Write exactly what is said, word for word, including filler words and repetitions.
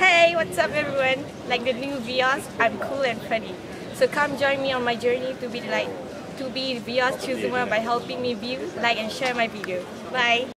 Hey, what's up everyone? Like the new Vios, I'm cool and funny. So come join me on my journey to be like to be Vios Chuzuma by helping me view, like and share my video. Bye!